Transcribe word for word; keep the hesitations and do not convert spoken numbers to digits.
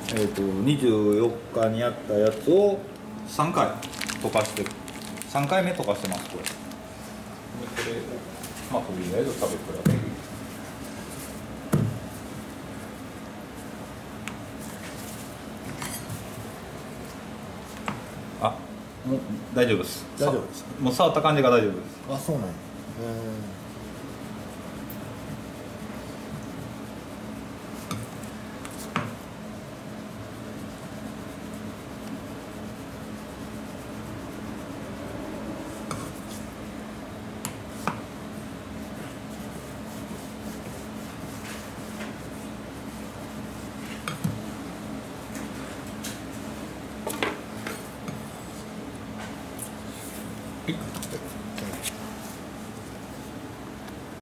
えー、とにじゅうよっかにやったやつをさんかい溶かしてるさんかいめ溶かしてますこれでこれまあとりあえず食べ比べるあもう大丈夫です大丈夫ですもう触った感じが大丈夫ですあそうなんやへえ